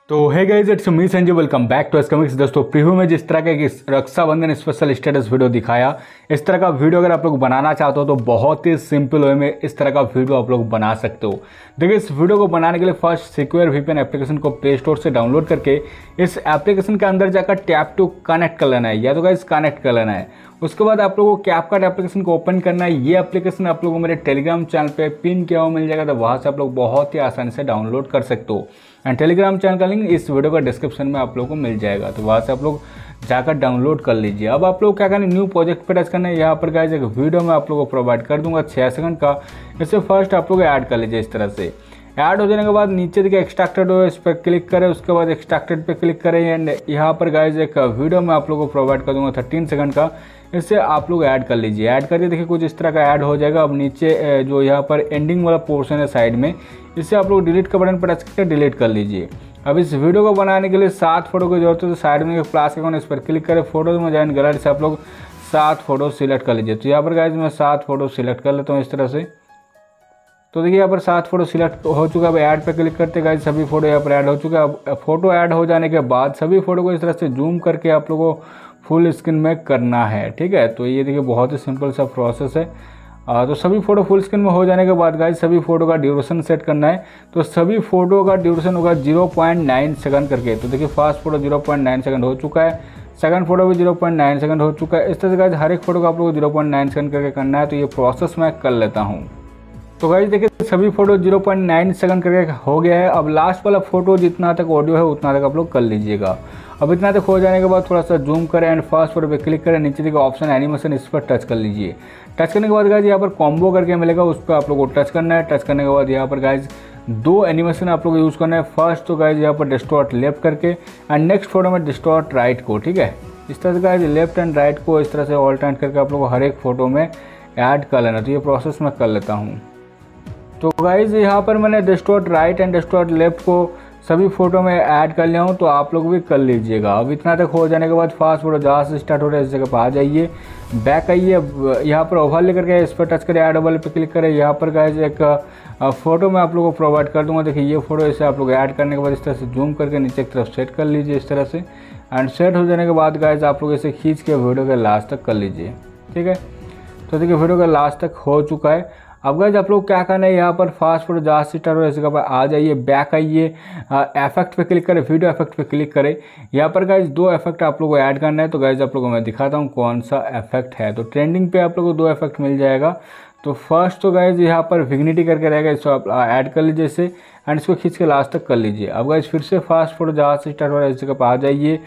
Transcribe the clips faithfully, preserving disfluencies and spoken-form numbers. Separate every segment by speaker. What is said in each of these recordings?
Speaker 1: तो है guys, it's me Sanjay, welcome back to comics. दोस्तों, प्रीव्यू में जिस तरह का एक रक्षाबंधन स्पेशल स्टेटस वीडियो दिखाया, इस तरह का वीडियो अगर आप लोग बनाना चाहते हो तो बहुत ही सिंपल वे में इस तरह का वीडियो आप लोग बना सकते हो। देखिए, इस वीडियो को बनाने के लिए फर्स्ट सिक्योर वीपीएन एप्लीकेशन को प्ले स्टोर से डाउनलोड करके इस एप्लीकेशन के अंदर जाकर टैप टू कनेक्ट कर लेना है, या तो गाइस कनेक्ट कर लेना है। उसके बाद आप लोगों को कैपकट एप्लीकेशन को ओपन करना है। ये एप्लीकेशन आप लोगों को मेरे टेलीग्राम चैनल पे पिन किया हुआ मिल जाएगा, तो वहाँ से आप लोग बहुत ही आसानी से डाउनलोड कर सकते हो। एंड टेलीग्राम चैनल का लिंक इस वीडियो का डिस्क्रिप्शन में आप लोगों को मिल जाएगा, तो वहाँ से आप लोग जाकर डाउनलोड कर लीजिए। अब आप लोग क्या करना है, न्यू प्रोजेक्ट पे टच करना है। यहाँ पर गाइस एक वीडियो में आप लोगों को प्रोवाइड कर दूंगा छः सेकंड का, इसे फर्स्ट आप लोग ऐड कर लीजिए। इस तरह से ऐड हो जाने के बाद नीचे देखिए एक्सट्रैक्टेड हो, इस पर क्लिक करें। उसके बाद एक्सट्रैक्टेड पे क्लिक करें एंड यहाँ पर गाइस एक वीडियो में आप लोगों को प्रोवाइड कर दूंगा थर्टीन सेकंड का, इससे आप लोग ऐड कर लीजिए। ऐड करिए, देखिए कुछ इस तरह का ऐड हो जाएगा। अब नीचे जो यहाँ पर एंडिंग वाला पोर्शन है साइड में, इससे आप लोग डिलीट का बटन पर टच करके डिलीट कर लीजिए। अब इस वीडियो को बनाने के लिए सात फोटो की जरूरत है, तो साइड में प्लस आइकन इस पर क्लिक करें, फोटो में जाए गैलरी से आप लोग सात फोटो सिलेक्ट कर लीजिए। तो यहाँ पर गाइस मैं सात फोटो सिलेक्ट कर लेता हूँ इस तरह से। तो देखिए यहाँ पर सात फोटो सिलेक्ट हो चुका है। अब ऐड पे क्लिक करते गाइस सभी फोटो यहाँ पर ऐड हो चुका है। अब फोटो ऐड हो जाने के बाद सभी फोटो को इस तरह से जूम करके आप लोगों को फुल स्क्रीन में करना है, ठीक है। तो ये देखिए बहुत ही सिंपल सा प्रोसेस है। आ, तो सभी फोटो फुल स्क्रीन में हो जाने के बाद गाइस सभी फोटो का ड्यूरेशन सेट करना है। तो सभी फोटो का ड्यूरेशन होगा जीरो पॉइंट नाइन सेकंड करके। तो देखिए first photo zero point nine second हो चुका है, सेकंड फोटो भी जीरो पॉइंट नाइन सेकंड हो चुका है। इस तरह से गाइस हर एक फोटो का आप लोग जीरो पॉइंट नाइन सेकंड करके करना है। तो ये प्रोसेस मैं कर लेता हूँ। तो गाइस देखिए सभी photo zero point nine second करके हो गया है। अब लास्ट वाला फोटो जितना तक ऑडियो है उतना तक आप लोग कर लीजिएगा। अब इतना तक हो जाने के बाद थोड़ा सा जूम करें एंड फर्स्ट फोटो पे क्लिक करें, नीचे देखिए ऑप्शन एनिमेशन, इस पर टच कर लीजिए। टच करने के बाद गाइस यहाँ पर कॉम्बो करके मिलेगा, उस पर आप लोग को टच करना है। टच करने के बाद यहाँ पर गाइस दो एनिमेशन आप लोग यूज़ करना है। फर्स्ट तो गाइस यहाँ पर डिस्टॉर्ट लेफ्ट करके एंड नेक्स्ट फोटो में डिस्टॉर्ट राइट को, ठीक है। इस तरह से गाइस लेफ्ट एंड राइट को इस तरह से ऑल्टरनेट करके आप लोग को हर एक फोटो में ऐड कर लेना। तो ये प्रोसेस मैं कर लेता हूँ। तो गाइज यहाँ पर मैंने distort right and distort left को सभी फोटो में ऐड कर लिया हूँ, तो आप लोग भी कर लीजिएगा। अब इतना तक हो जाने के बाद फास्ट फोटो जहाँ से स्टार्ट हो रहा है इस जगह पर आ जाइए, बैक आइए। यहाँ पर ओवर लेकर के इस पर टच करें, ऐड ओवर पे क्लिक करें। यहाँ पर गाइज एक फोटो मैं आप लोगों को प्रोवाइड कर दूंगा। देखिए ये फोटो, इसे आप लोग ऐड करने के बाद इस तरह से जूम करके नीचे की तरफ सेट कर लीजिए इस तरह से। एंड सेट हो जाने के बाद गाइज आप लोग इसे खींच के वीडियो के लास्ट तक कर लीजिए, ठीक है। तो देखिए वीडियो का लास्ट तक हो चुका है। अब गाइस आप लोग क्या करना है, यहाँ पर फास्ट फोटो जहाँ से स्टार्ट हो इस जगह पर आ जाइए, बैक आइए, इफेक्ट पे क्लिक करें, वीडियो इफेक्ट पे क्लिक करें। यहाँ पर गाइस दो इफेक्ट आप लोगों को ऐड करना है। तो गाइस आप लोगों को मैं दिखाता हूँ कौन सा इफेक्ट है। तो ट्रेंडिंग पे आप लोगों को दो इफेक्ट मिल जाएगा। तो फर्स्ट तो गाइस यहाँ पर विग्निटी करके रहेगा, इसको आप ऐड कर लीजिए इसे एंड इसको खींच के लास्ट तक कर लीजिए। अब गाइस फिर से फास्ट फोटो जहाँ से स्टार्ट हो रहा है इस जगह पर आ जाइए,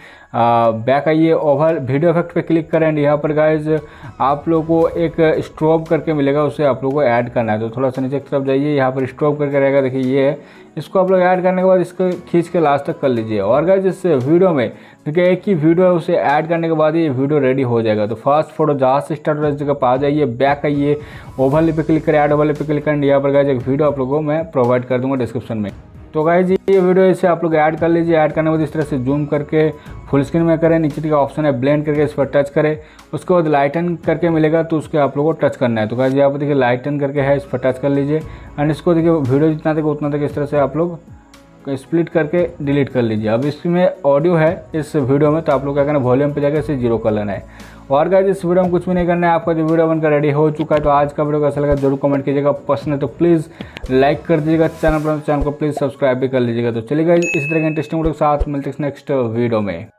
Speaker 1: बैक आइए, ओवर वीडियो इफेक्ट पे क्लिक करें एंड यहाँ पर गाइस आप लोगों को एक स्ट्रोब करके मिलेगा, उसे आप लोगों को ऐड करना है। तो थोड़ा सा नीचे की तरफ जाइए, यहाँ पर स्ट्रोब करके रहेगा, देखिए ये है। इसको आप लोग ऐड करने के बाद इसको खींच के लास्ट तक कर लीजिए। और गाइस इस वीडियो में देखिए एक ही वीडियो है, उसे ऐड करने के बाद ये वीडियो रेडी हो जाएगा। तो फर्स्ट फोटो जहाँ से स्टार्ट हो रहा है इस जगह पर आ जाइए, बैक आइए, ओवरले पे क्लिक करें, ऐड ओवरले पे क्लिक करें। यहाँ पर गाइस एक वीडियो आप लोगों को मैं प्रोवाइड कर दूंगा डिस्क्रिप्शन में। तो गाइस ये वीडियो इसे आप लोग ऐड कर लीजिए। ऐड करने के बाद इस तरह से जूम करके फुल स्क्रीन में करें, नीचे का ऑप्शन है ब्लेंड करके इस पर टच करें। उसके बाद लाइटन करके मिलेगा, तो उसके आप लोगों को टच करना है। तो गाइस यहाँ पर देखिए लाइटन करके है, इस पर टच कर लीजिए एंड इसको देखिए वीडियो जितना तक उतना तक इस तरह से आप लोग स्प्लिट करके डिलीट कर लीजिए। अब इसमें ऑडियो है इस वीडियो में, तो आप लोग क्या करना है, वॉल्यूम पे जाकर इसे जीरो कर लेना है। और गाइस इस वीडियो में कुछ भी नहीं करना है, आपका जो वीडियो बनकर रेडी हो चुका है। तो आज का वीडियो कैसा लगा जरूर कमेंट कीजिएगा, पसंद है तो प्लीज़ लाइक कर दीजिएगा, चैनल पर चैनल को प्लीज़ सब्सक्राइब भी कर लीजिएगा। तो चलिए गाइस इसी तरह के इंटरेस्टिंग वीडियो के साथ मिलते हैं नेक्स्ट वीडियो में।